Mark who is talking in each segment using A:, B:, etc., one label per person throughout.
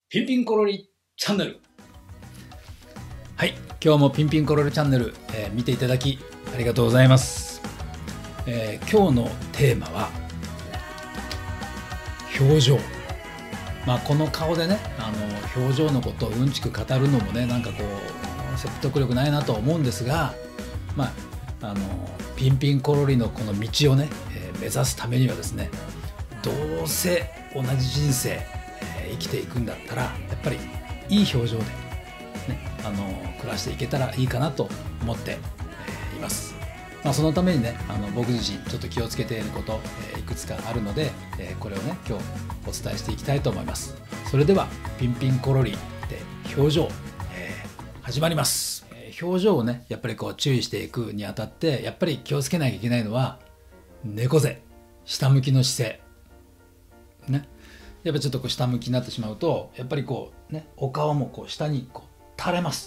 A: ピンピンコロリチャンネル。はい、今日もピンピンコロリチャンネル、見ていただきありがとうございます。今日のテーマは表情。この顔でね、表情のことをうんちく語るのもね、なんかこう説得力ないなと思うんですが、ピンピンコロリのこの道をね、目指すためにはですね、どうせ同じ人生生きていくんだったらやっぱりいい表情で、ね、暮らしていけたらいいかなと思っています。そのためにね、僕自身ちょっと気をつけていること、いくつかあるので、これをね今日お伝えしていきたいと思います。それではピンピンコロリで表情、始まります。表情をねやっぱりこう注意していくにあたってやっぱり気をつけなきゃいけないのは猫背、下向きの姿勢ね。やっぱちょっとこう下向きになってしまうとやっぱりこうね、お顔もこう下にこう垂れます。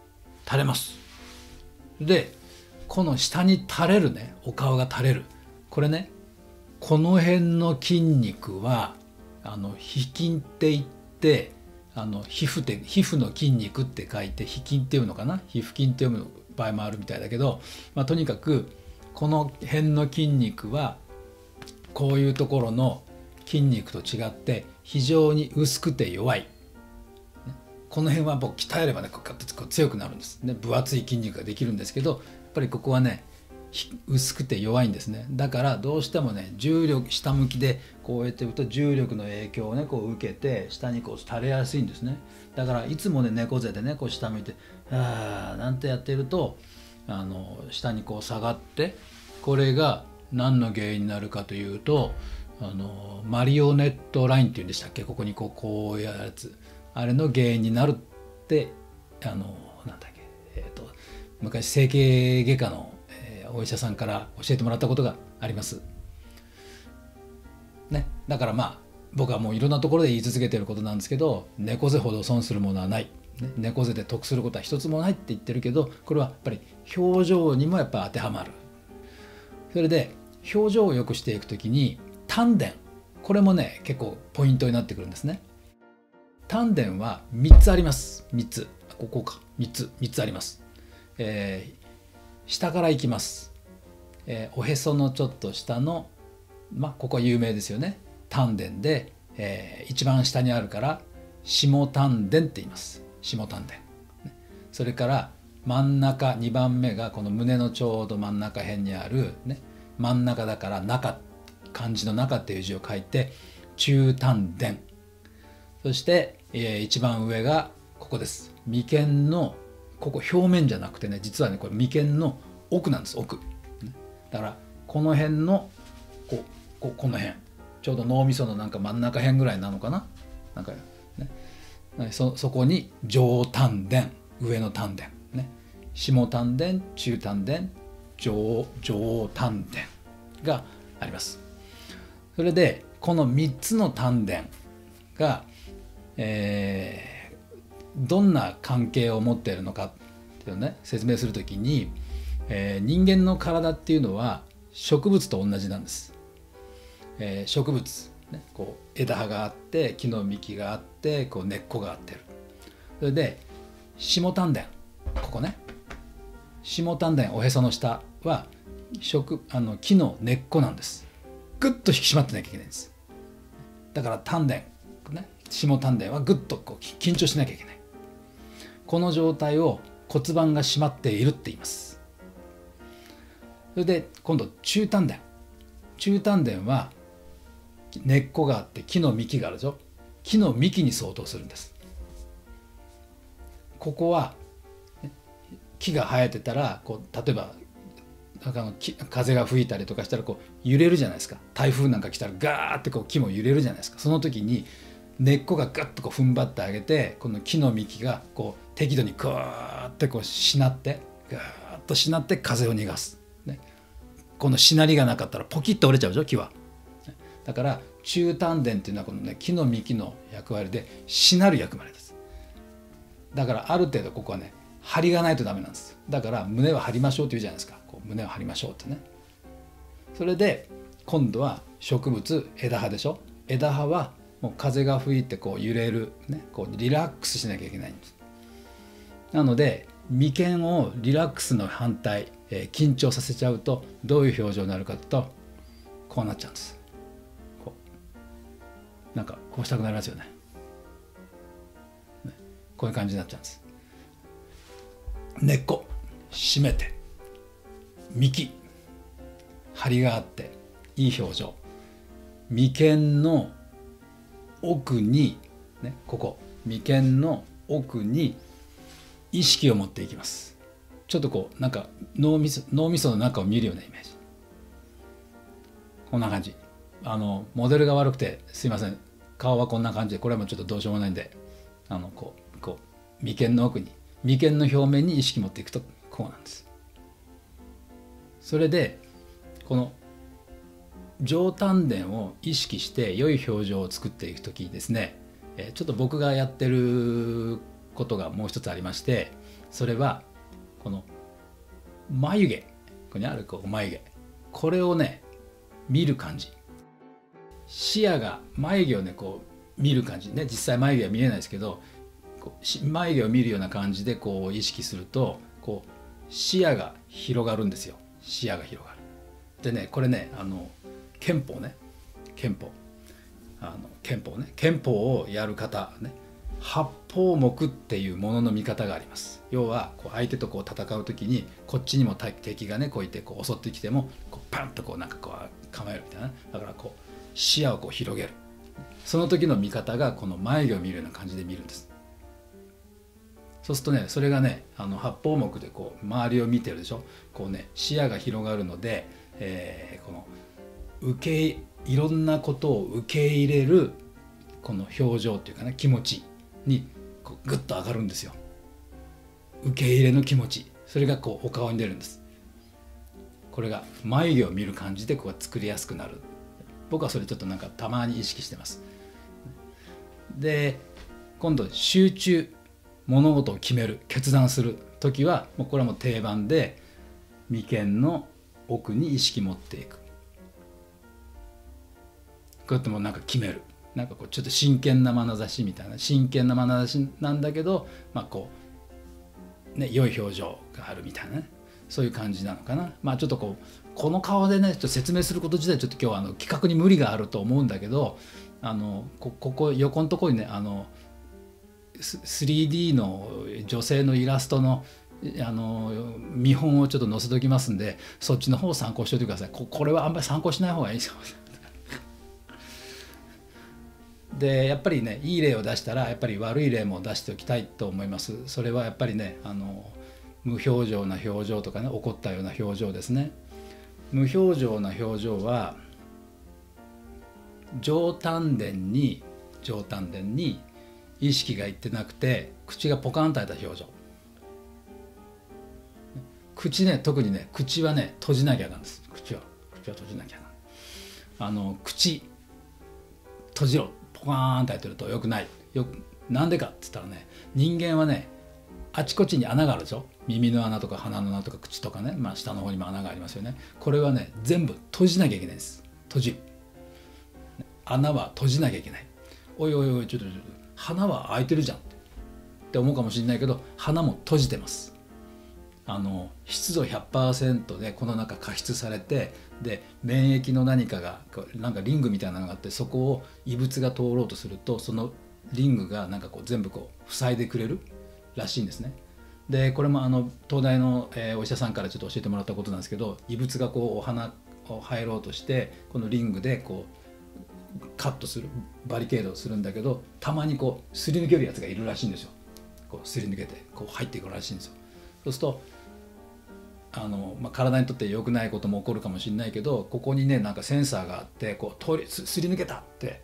A: でこの下に垂れるね、お顔が垂れる、これね、この辺の筋肉は皮筋って言って、皮膚の筋肉って書いて皮筋っていうのかな、皮膚筋って読む場合もあるみたいだけど、とにかくこの辺の筋肉はこういうところの筋肉と違って非常に薄くて弱い。この辺は僕鍛えればねこう強くなるんですね。分厚い筋肉ができるんですけど、やっぱりここはね薄くて弱いんですね。だからどうしてもね、重力下向きでこうやってると重力の影響をねこう受けて下にこう垂れやすいんですね。だからいつもね猫背でねこう下向いてなんてやってると下にこう下がって、これが何の原因になるかというとマリオネットラインっていうんでしたっけ、ここにこういうやつ、あれの原因になるってなんだっけ、昔整形外科の、お医者さんから教えてもらったことがあります、ね。だから僕はもういろんなところで言い続けてることなんですけど、猫背ほど損するものはない、ね、猫背で得することは一つもないって言ってるけど、これはやっぱり表情にもやっぱ当てはまる。それで表情を良くしていくときに丹田、これもね結構ポイントになってくるんですね。丹田は3つあります。3つ3つあります。下からいきます。おへそのちょっと下のここは有名ですよね。丹田で、一番下にあるから下丹田って言います。下丹田。それから真ん中2番目がこの胸のちょうど真ん中辺にある、ね、真ん中だから中、漢字の中っていう字を書いて中丹田。そして、一番上がここです。眉間のここ表面じゃなくてね、実はねこれ眉間の奥なんです。奥だからこの辺のこの辺ちょうど脳みそのなんか真ん中辺ぐらいなのかな、なんかね、そこに上丹田、上の丹田ね、下丹田、中丹田、上丹田があります。それでこの3つの丹田が、どんな関係を持っているのかっていうのをね説明するときに、人間の体っていうのは植物と同じなんです。植物、ね、こう枝葉があって木の幹があってこう根っこがあってる。それで下丹田、ここね、下丹田、おへその下は木の根っこなんです。ぐっと引き締まってなきゃいけないんです。だから丹田、ね、下丹田はぐっとこう緊張しなきゃいけない。この状態を骨盤が締まっているって言います。それで今度中丹田、は根っこがあって木の幹があるでしょ。木の幹に相当するんです。ここは木が生えてたらこう例えば風が吹いたりとかしたらこう揺れるじゃないですか。台風なんか来たらガーってこう木も揺れるじゃないですか。その時に根っこがガッとこう踏ん張ってあげて、この木の幹がこう適度にグーってこうしなってガーッとしなって風を逃がす、ね、このしなりがなかったらポキッと折れちゃうでしょ、木は。だから中丹田っていうのはこの、ね、木の幹の役割でしなる役割です。だからある程度ここはね張りがないとダメなんです。だから胸は張りましょうって言うじゃないですか。こう胸を張りましょうってね。それで今度は植物、枝葉でしょ。枝葉はもう風が吹いてこう揺れる、ね、こうリラックスしなきゃいけないんです。なので眉間をリラックスの反対、緊張させちゃうとどういう表情になるかというとこうなっちゃうんです。こうなんかこうしたくなりますよね。こういう感じになっちゃうんです。根っこ締めて、幹張りがあっていい表情、眉間の奥に、ね、ここ眉間の奥に意識を持っていきます。ちょっとこうなんか脳みその中を見るようなイメージ、こんな感じ。モデルが悪くてすいません、顔はこんな感じで、これはもうちょっとどうしようもないんで、こう眉間の奥に、眉間の表面に意識持っていくとこうなんです。それでこの上丹田を意識して良い表情を作っていくときにですね、ちょっと僕がやってることがもう一つありまして、それはこの眉毛、ここにあるこう眉毛、これをね見る感じ、視野が眉毛をねこう見る感じね、実際眉毛は見えないですけど、こう眉毛を見るような感じでこう意識するとこう視野が広がるんですよ。視野が広がる。でね、これね憲法をやる方ね、八方目っていうものの見方があります。要はこう相手とこう戦う時にこっちにも敵がねこういてこう襲ってきてもこうパンとこうなんかこう構えるみたいな、だからこう視野をこう広げる、その時の見方がこの眉毛を見るような感じで見るんです。そうするとね、それがね八方目でこう周りを見てるでしょ、こうね視野が広がるので、このいろんなことを受け入れるこの表情っていうかね、気持ちにこうグッと上がるんですよ。受け入れの気持ち、それがこうお顔に出るんです。これが眉毛を見る感じでこう作りやすくなる。僕はそれちょっとなんかたまに意識してます。で今度集中、物事を決める、決断する時はもうこれはもう定番で眉間の奥に意識持っていく。こうやってもなんか決める、なんかこうちょっと真剣な眼差しみたいな、真剣な眼差しなんだけど、まあこうね良い表情があるみたいなね、そういう感じなのかな。まあちょっとこの顔でねちょっと説明すること自体ちょっと今日は企画に無理があると思うんだけど、ここ横のところにね3D の女性のイラストの見本をちょっと載せておきますんで、そっちの方を参考しておいてください。これはあんまり参考しない方がいいですよ。でやっぱりねいい例を出したらやっぱり悪い例も出しておきたいと思います。それはやっぱりね無表情な表情とかね、怒ったような表情ですね。無表情な表情は上丹田に意識がいってなくて、口がポカンと開いた表情。口ね、特にね口はね閉じなきゃなんです。口は閉じなきゃなん口閉じろ、ポカーンと開いてるとよくない。なんでかって言ったらね、人間はねあちこちに穴があるでしょ。耳の穴とか鼻の穴とか口とかね、まあ、下の方にも穴がありますよね。これはね全部閉じなきゃいけないです。閉じる、穴は閉じなきゃいけない。おいおいおい、ちょっと鼻は開いてるじゃんって思うかもしれないけど、鼻も閉じてます。湿度 100% でこの中加湿されて、で免疫の何かがなんかリングみたいなのがあって、そこを異物が通ろうとするとそのリングがなんかこう全部こう塞いでくれるらしいんですね。でこれも東大の、お医者さんからちょっと教えてもらったことなんですけど、異物がこうお鼻を入ろうとしてこのリングでこうカットする、バリケードをするんだけど、たまにこうすり抜けるやつがいるらしいんですよ。こうすり抜けてこう入っていくらしいんですよ。そうすると体にとって良くないことも起こるかもしれないけど、ここにねなんかセンサーがあって、こうすり抜けたって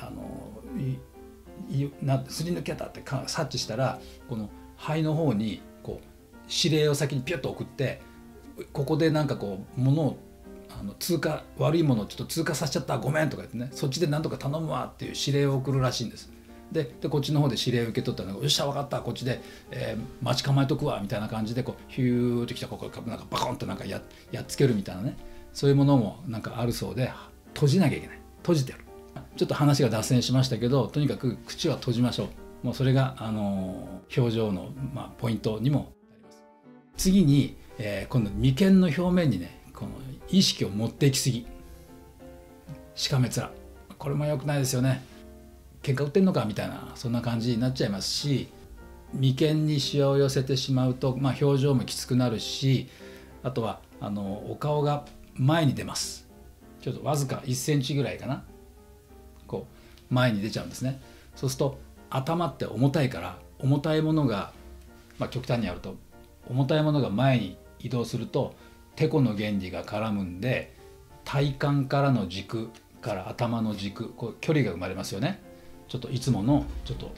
A: すり抜けたって察知したら、この肺の方にこう指令を先にピュッと送って、ここでなんかこう物を悪いものをちょっと通過させちゃった、ごめんとか言ってね、そっちで何とか頼むわっていう指令を送るらしいんです。でこっちの方で指令を受け取ったら、よっしゃ分かった、こっちで、待ち構えとくわみたいな感じでこうヒューってきた、ここなんかバコンとなんかやっつけるみたいなね、そういうものもなんかあるそうで、閉じなきゃいけない。閉じてる、 ちょっと話が脱線しましたけど、とにかく口は閉じましょう。もうそれが表情の、ポイントにもなります。次に、今度眉間の表面にね、この意識を持っていきすぎ、しかめ面、これも良くないですよね。喧嘩売ってんのかみたいな、そんな感じになっちゃいますし、眉間にしわを寄せてしまうと、表情もきつくなるし、あとはお顔が前に出ます。ちょっとわずか1センチぐらいかな、こう前に出ちゃうんですね。そうすると頭って重たいから、重たいものが、極端にやると重たいものが前に移動するとてこの原理が絡むんで、体幹からの軸から頭の軸、こう距離が生まれますよね。ちょっといつものちょっと、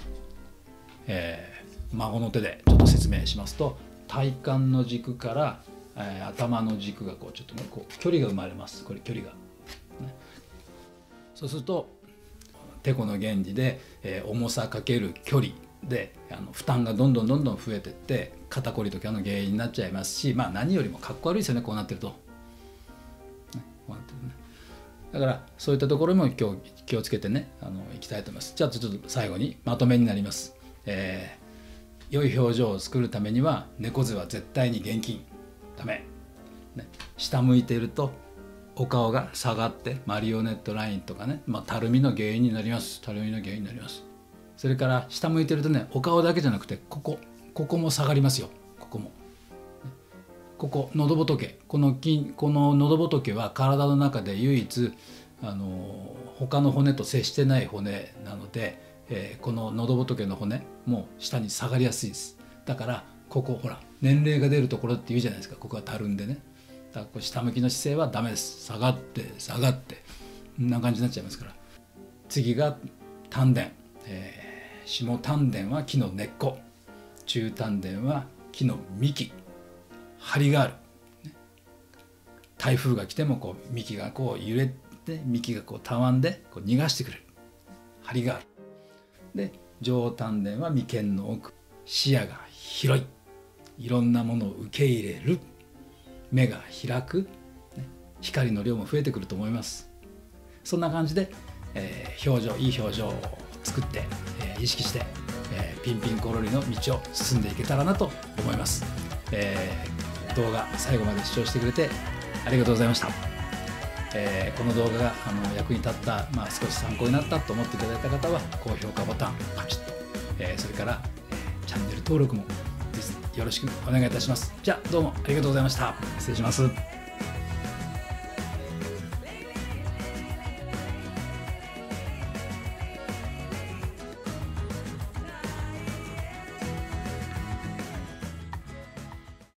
A: 孫の手でちょっと説明しますと、体幹の軸から、頭の軸がこうちょっとね、こう距離が生まれます。これ距離が、ね、そうするとてこの原理で、重さかける距離で負担がどんどん増えていって、肩こりとかの原因になっちゃいますし、何よりもかっこ悪いですよね、こうなってると、ね、こうなってるね。だからそういったところも今日気をつけてね、いきたいと思います。じゃあちょっと最後にまとめになります。良い表情を作るためには、猫背は絶対に厳禁ダメ、ね、下向いているとお顔が下がってマリオネットラインとかね、たるみの原因になります。たるみの原因になります。それから下向いてるとね、お顔だけじゃなくてここも下がりますよ。ここも、ここ喉仏、この喉仏は体の中で唯一他の骨と接してない骨なので、この喉仏の骨も下に下がりやすいです。だからここほら、年齢が出るところって言うじゃないですか。ここがたるんでね。だからこう下向きの姿勢はダメです。下がって下がって、こんな感じになっちゃいますから。次が丹田、下丹田は木の根っこ、中丹田は木の幹、張りがある、ね、台風が来てもこう幹がこう揺れて、幹がこうたわんでこう逃がしてくれる、張りがある。で上丹田は眉間の奥、視野が広い、いろんなものを受け入れる、目が開く、ね、光の量も増えてくると思います。そんな感じで、いい表情を作って、意識して、ピンピンコロリの道を進んでいけたらなと思います。動画最後まで視聴してくれてありがとうございました。この動画が役に立った、少し参考になったと思っていただいた方は高評価ボタンパチッと、それから、チャンネル登録もよろしくお願いいたします。じゃあどうもありがとうございました。失礼します。